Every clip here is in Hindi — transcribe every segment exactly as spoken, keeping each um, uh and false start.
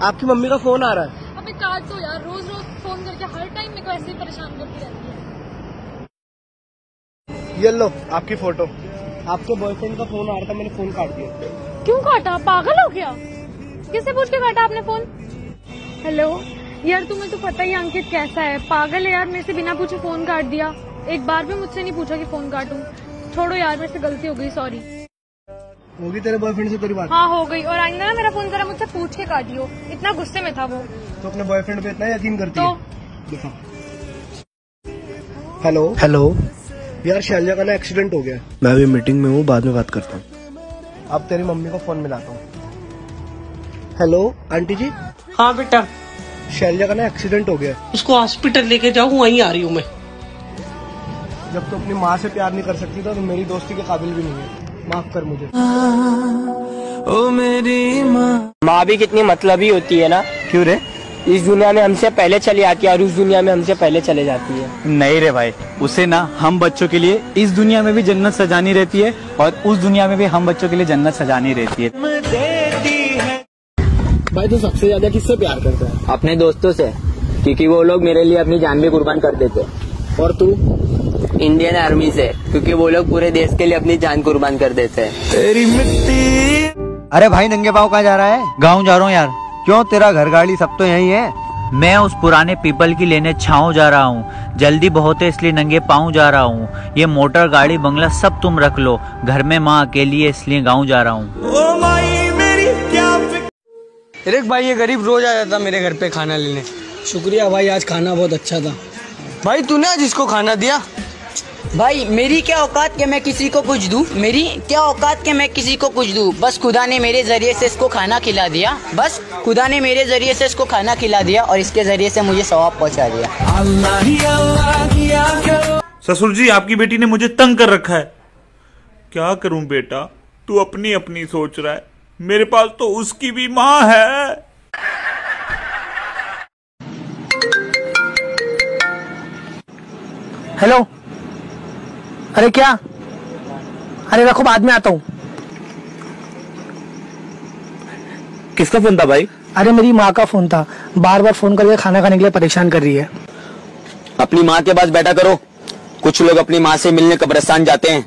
आपकी मम्मी का फोन आ रहा है। अबे काट दो यार, रोज रोज फोन करके हर टाइम मेरे को ऐसे ही परेशान करती रहती है। ये लो आपकी फोटो। आपके बॉयफ्रेंड का फोन आ रहा था, मैंने फोन काट दिया। क्यों काटा? पागल हो गया? किससे पूछ के काटा आपने फोन? हेलो यार, तुम्हें तो पता ही अंकित कैसा है, पागल है यार, मेरे से बिना पूछे फोन काट दिया। एक बार भी मुझसे नहीं पूछा कि फोन काटूं। छोड़ो यार, मेरे से गलती हो गई, सॉरी। होगी तेरे बॉयफ्रेंड से तेरी बात? हाँ हो गई। और आइंदा ना मेरा फोन जरा मुझसे पूछ के काटियो, इतना गुस्से में था वो। तो अपने बॉयफ्रेंड पे इतना यकीन करती तो? है? हेलो हेलो यार, शैलजा का ना एक्सीडेंट हो गया। मैं अभी मीटिंग में हूँ, बाद में बात करता हूँ। अब तेरी मम्मी को फोन मिलाता हूँ। हेलो आंटी जी। हाँ बेटा। शैलजा का ना एक्सीडेंट हो गया। उसको हॉस्पिटल लेके जाओ, वहीं आ रही हूँ मैं। जब तो अपनी माँ से प्यार नहीं कर सकती तो मेरी दोस्ती के काबिल भी नहीं है, माफ कर मुझे। ओ मेरी माँ। माँ भी कितनी मतलबी होती है ना। क्यों रे? इस दुनिया में हमसे पहले चली आती है और उस दुनिया में हमसे पहले चले जाती है। नहीं रे भाई, उसे ना हम बच्चों के लिए इस दुनिया में भी जन्नत सजानी रहती है और उस दुनिया में भी हम बच्चों के लिए जन्नत सजानी रहती है। भाई तू सबसे ज्यादा किससे प्यार करता है? अपने दोस्तों से, क्योंकि वो लोग मेरे लिए अपनी जान भी कुर्बान कर देते। और तू? इंडियन आर्मी से, क्योंकि वो लोग पूरे देश के लिए अपनी जान कुर्बान कर देते हैं। तेरी मिट्टी। अरे भाई नंगे पाँव कहाँ जा रहा है? गाँव जा रहा हूँ यार। क्यों, तेरा घर गाड़ी सब तो यही है। मैं उस पुराने पीपल की लेने छाँव जा रहा हूँ, जल्दी बहुत है इसलिए नंगे पाँव जा रहा हूँ। ये मोटर गाड़ी बंगला सब तुम रख लो, घर में माँ अकेली है इसलिए गाँव जा रहा हूँ। एक भाई ये गरीब रोज आ जाता मेरे घर पे खाना लेने। शुक्रिया भाई, आज खाना बहुत अच्छा था। भाई तूने आज इसको खाना दिया? भाई मेरी क्या औकात के मैं किसी को कुछ दूं, मेरी क्या औकात के मैं किसी को कुछ दूं। बस खुदा ने मेरे जरिए से इसको खाना खिला दिया, बस खुदा ने मेरे जरिए से इसको खाना खिला दिया और इसके जरिए से मुझे सवाब पहुंचा दिया। ससुर जी, आपकी बेटी ने मुझे तंग कर रखा है। क्या करूं बेटा, तू अपनी अपनी सोच रहा है, मेरे पास तो उसकी भी माँ है। हेलो। अरे क्या? अरे रखो, बाद में आता हूँ। किसका फोन था भाई? अरे मेरी माँ का फोन था, बार बार फोन करके खाना खाने के लिए परेशान कर रही है। अपनी माँ के पास बैठा करो, कुछ लोग अपनी माँ से मिलने कब्रिस्तान जाते हैं।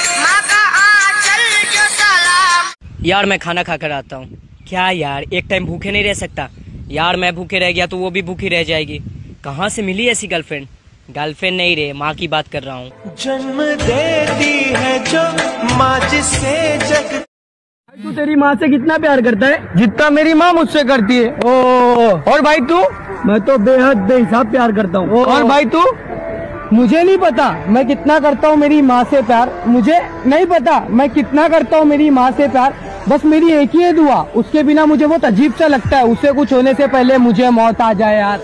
यार मैं खाना खा कर आता हूँ। क्या यार, एक टाइम भूखे नहीं रह सकता यार। मैं भूखे रह गया तो वो भी भूखी रह जाएगी। कहाँ से मिली ऐसी गर्लफ्रेंड? गर्लफ्रेंड नहीं रे, माँ की बात कर रहा हूँ। जन्म देती है जो माँ जिससे जग। तू तेरी माँ से कितना प्यार करता है? जितना मेरी माँ मुझसे करती है। ओ, और भाई तू? मैं तो बेहद बेहिसाब प्यार करता हूँ। और भाई तू? मुझे नहीं पता मैं कितना करता हूँ मेरी माँ से प्यार, मुझे नहीं पता मैं कितना करता हूँ मेरी माँ से प्यार। बस मेरी एक ही है दुआ, उसके बिना मुझे बहुत अजीब सा लगता है, उससे कुछ होने से पहले मुझे मौत आ जाए यार।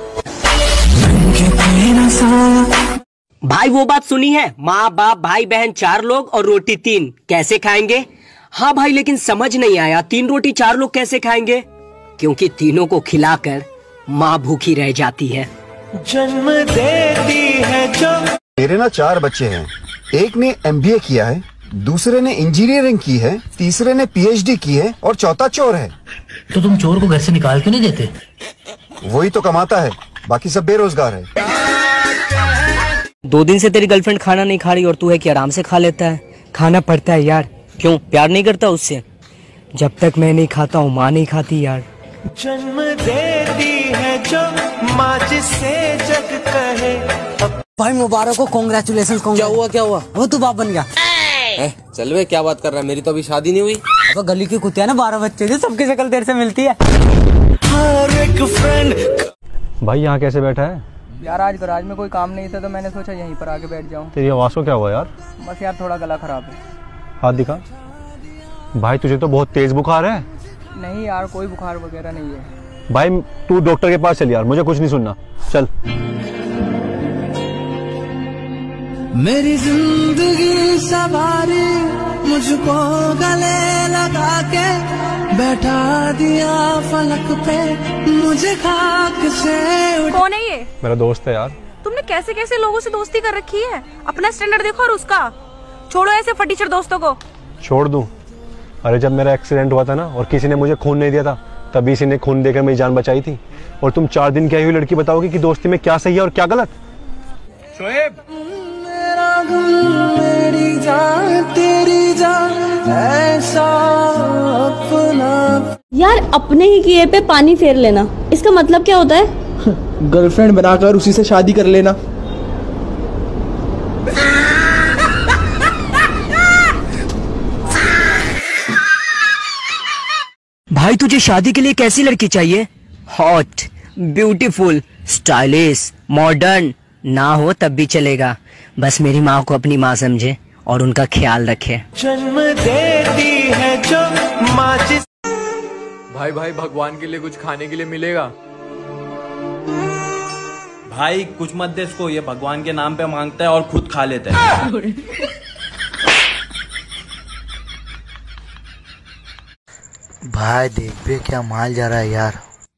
भाई वो बात सुनी है, माँ बाप भाई बहन चार लोग और रोटी तीन, कैसे खाएंगे? हाँ भाई, लेकिन समझ नहीं आया, तीन रोटी चार लोग कैसे खाएंगे? क्योंकि तीनों को खिलाकर माँ भूखी रह जाती है। जन्म देती है जो। मेरे ना चार बच्चे हैं, एक ने एम बी ए किया है, दूसरे ने इंजीनियरिंग की है, तीसरे ने पी एच डी की है और चौथा चोर है। तो तुम चोर को घर से निकाल क्यों नहीं देते? वही तो कमाता है, बाकी सब बेरोजगार है। दो दिन से तेरी गर्लफ्रेंड खाना नहीं खा रही और तू है कि आराम से खा लेता है। खाना पड़ता है यार। क्यों, प्यार नहीं करता उससे? जब तक मैं नहीं खाता हूँ माँ नहीं खाती यार। जन्म देती है जो माँ जिससे जग कहे। भाई मुबारक हो, कॉन्ग्रेचुलेशन। क्या हुआ क्या हुआ? वो तू बाप बन गया। ए, चल वे, क्या बात कर रहा है? मेरी तो अभी शादी नहीं हुई। अब गली की कुत्तियां ना बारह बच्चे थे, सबकी शक्ल तेरे से मिलती है। हर एक फ्रेंड। भाई यहाँ कैसे बैठा है? यार आज गराज में कोई काम नहीं था तो मैंने सोचा यहीं पर आके बैठ जाऊं। तेरी आवाज़ को क्या हुआ यार? बस यार थोड़ा गला खराब है। हाथ दिखा। भाई तुझे तो बहुत तेज बुखार है। नहीं यार, कोई बुखार वगैरह नहीं है। भाई तू डॉक्टर के पास चल यार, मुझे कुछ नहीं सुनना, चल। मेरी जिंदगी सवारी मुझको गले लगा के बैठा दिया फलक पे, मुझे खाक से। कौन है ये? मेरा दोस्त है यार। तुमने कैसे कैसे लोगों से दोस्ती कर रखी है? अपना स्टैंडर्ड देखो और उसका। छोड़ो ऐसे फटीचर दोस्तों को। छोड़ दूं? अरे जब मेरा एक्सीडेंट हुआ था ना और किसी ने मुझे खून नहीं दिया था, तभी इसी ने खून देकर मेरी जान बचाई थी, और तुम चार दिन की आई हुई लड़की बताओगे कि दोस्ती में क्या सही है और क्या गलत? शोएब, मेरी जान तेरी जान ऐसा अपना। यार अपने ही किए पे पानी फेर लेना, इसका मतलब क्या होता है? गर्लफ्रेंड बनाकर उसी से शादी कर लेना। भाई तुझे शादी के लिए कैसी लड़की चाहिए? हॉट, ब्यूटीफुल, स्टाइलिश, मॉडर्न ना हो तब भी चलेगा, बस मेरी माँ को अपनी माँ समझे और उनका ख्याल रखे। जन्म देती है जो माँ जिस। भाई भाई भगवान के लिए कुछ खाने के लिए मिलेगा? भाई कुछ मत दे इसको, ये भगवान के नाम पे मांगता है और खुद खा लेता है। भाई देख बे क्या माल जा रहा है यार।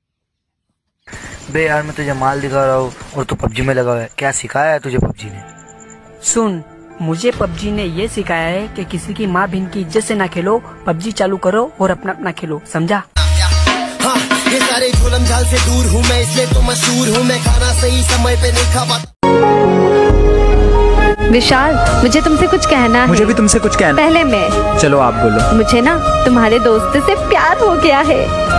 बे यार मैं तुझे माल दिखा रहा हूँ और तू पबजी में लगा हुआ है, क्या सिखाया है तुझे पबजी ने? सुन, मुझे पबजी ने ये सिखाया है कि किसी की माँ बहन की इज्जत से ना खेलो, पबजी चालू करो और अपना अपना खेलो, समझा? हाँ, ये सारे झोलम झाल से दूर हूँ मैं, इसलिए तो मशहूर हूँ मैं, खाना सही समय पे नहीं खा पाता। विशाल, मुझे तुमसे कुछ कहना है। मुझे भी तुमसे कुछ कहना। पहले मैं। चलो आप बोलो। मुझे ना तुम्हारे दोस्त से प्यार हो गया है।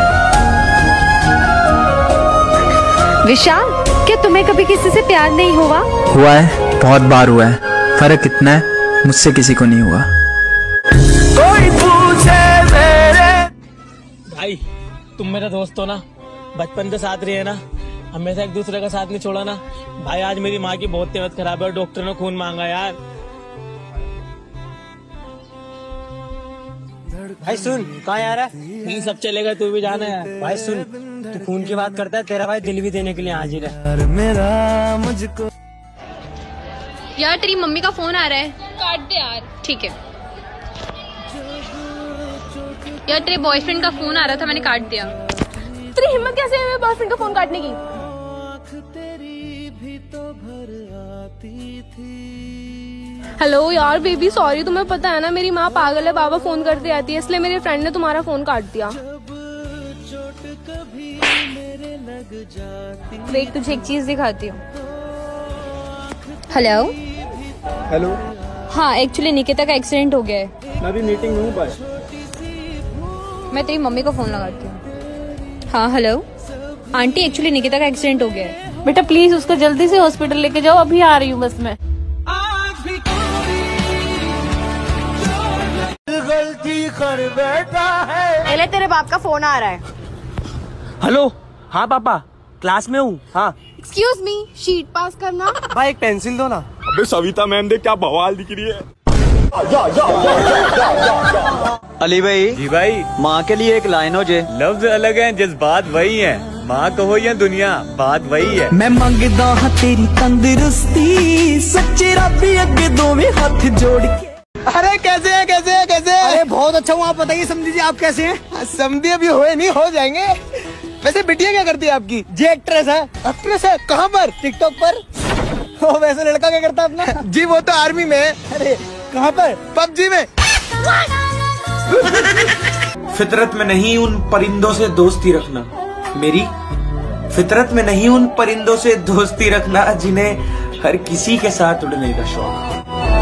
विशाल, क्या तुम्हें कभी किसी से प्यार नहीं हुआ? हुआ है, बहुत बार हुआ है। फर्क इतना है, मुझसे किसी को नहीं हुआ। कोई पूछे मेरे भाई तुम मेरा दोस्त हो ना, बचपन से साथ रहे ना, हमेशा एक दूसरे का साथ नहीं छोड़ा ना। भाई आज मेरी माँ की बहुत तबीयत खराब है और डॉक्टर ने खून मांगा यार। भाई सुन, कहाँ यार है? नहीं सब चलेगा, तू भी जाना है। भाई सुन, तू खून की बात करता है, तेरा भाई दिल भी देने के लिए हाजिर है। मेरा मुझको यार तेरी मम्मी का फोन आ रहा है, काट दे यार। ठीक है यार, तेरे बॉयफ्रेंड का फोन आ रहा था, मैंने काट दिया। तेरी हिम्मत कैसे है मेरे बॉयफ्रेंड का फोन काटने की? हेलो यार बेबी, सॉरी, तुम्हें पता है ना मेरी माँ पागल है, बाबा फोन करते आती है, इसलिए मेरे फ्रेंड ने तुम्हारा फोन काट दिया। देख तुझे एक चीज दिखाती हूँ। Hello hello. हाँ, एक्चुअली निकिता का एक्सीडेंट हो गया है। मैं अभी मीटिंग में हूँ, बाय। मैं तेरी मम्मी को फोन लगाती हूँ। हाँ हेलो आंटी, एक्चुअली निकिता का एक्सीडेंट हो गया है। बेटा प्लीज उसको जल्दी से हॉस्पिटल लेके जाओ, अभी आ रही हूँ बस मैं। गलती कर बैठा है। पहले तेरे बाप का फोन आ रहा है। हेलो, हाँ पापा, क्लास में हूँ। हाँ एक्सक्यूज मी, शीट पास करना। भाई एक पेंसिल दो ना। अबे सविता मैम देख क्या बवाल दिख रही है। अली भाई। जी भाई। माँ के लिए एक लाइन हो जे। लफ्ज अलग हैं, जज्बात वही हैं। माँ कहो या दुनिया, बात वही है। मैं मंगदा हाँ तेरी तंदुरुस्ती, सच्चे रब्बी अगे दोवें हाथ जोड़ के। अरे कैसे है, कैसे है, कैसे है? अरे बहुत अच्छा हूँ, आप बताइए समझी जी, आप कैसे हैं? समझे अभी हुए नहीं, हो जाएंगे। वैसे बिटिया क्या करती है आपकी? जी एक्ट्रेस है। एक्ट्रेस है? कहाँ पर? टिकटॉक पर। ओ, वैसे लड़का क्या करता है अपना? जी वो तो आर्मी में है। अरे कहाँ पर? पबजी में। फितरत में नहीं उन परिंदों से दोस्ती रखना मेरी, फितरत में नहीं उन परिंदों से दोस्ती रखना जिन्हें हर किसी के साथ उड़ने का शौक।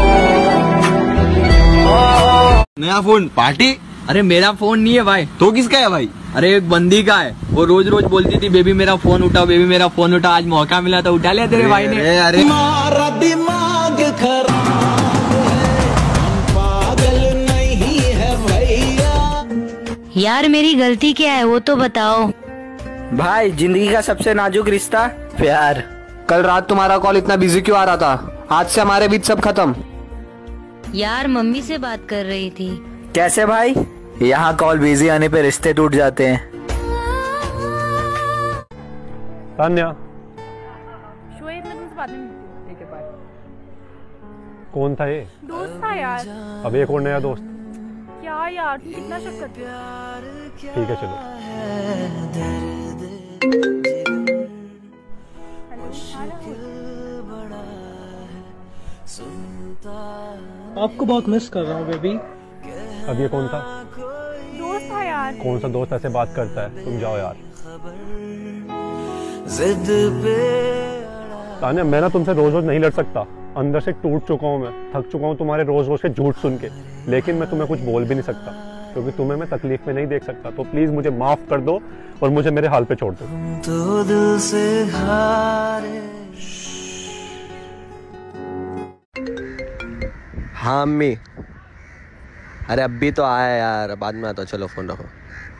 नया फोन पार्टी? अरे मेरा फोन नहीं है भाई। तो किसका है भाई? अरे एक बंदी का है, वो रोज रोज बोलती थी बेबी मेरा फोन उठाओ, बेबी मेरा फोन उठाओ। आज मौका मिला तो उठा लिया तेरे भाई ने। अरे, अरे। मारा दिमाग खराब है, पागल नहीं है भैया। यार मेरी गलती क्या है वो तो बताओ। भाई जिंदगी का सबसे नाजुक रिश्ता प्यार। कल रात तुम्हारा कॉल इतना बिजी क्यों आ रहा था? आज से हमारे बीच सब खत्म। यार मम्मी से बात कर रही थी। कैसे भाई? यहाँ कॉल बिजी आने पे रिश्ते टूट जाते हैं। तान्या, शोएब, मैं तुमसे बाद में मिलती हूँ। ठीक है बाय। कौन था ये? दोस्त था यार। अब एक और नया दोस्त? क्या यार, तुम कितना शक करते हो? ठीक है चलो। आपको बहुत मिस कर रहा हूँ बेबी। अब ये कौन था? दोस्त था यार। यार। कौन सा दोस्त ऐसे बात करता है, तुम जाओ यार। तान्या मैं ना तुमसे रोज रोज नहीं लड़ सकता, अंदर से टूट चुका हूँ मैं, थक चुका हूँ तुम्हारे रोज रोज के झूठ सुन के, लेकिन मैं तुम्हें कुछ बोल भी नहीं सकता क्योंकि तुम्हें मैं तकलीफ में नहीं देख सकता। तो प्लीज मुझे माफ कर दो और मुझे मेरे हाल पे छोड़ दो। तो दिल से हारे। हाँ अम्मी, अरे अभी तो आया यार, बाद में आता, चलो फोन रखो।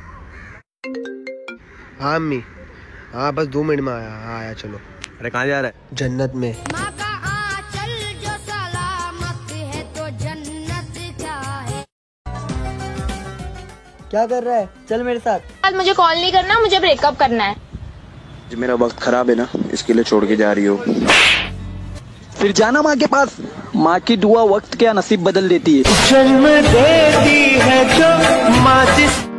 हाँ अम्मी, हाँ बस दो मिनट में आया। हाँ आया, चलो। अरे कहाँ जा रहा है? जन्नत में। क्या कर रहा है? चल मेरे साथ। आज मुझे कॉल नहीं करना, मुझे ब्रेकअप करना है। जो मेरा वक्त खराब है ना, इसके लिए छोड़ के जा रही हो। फिर जाना माँ के पास, माँ की दुआ वक्त क्या नसीब बदल देती है। जन्म देती है जो माँ जिस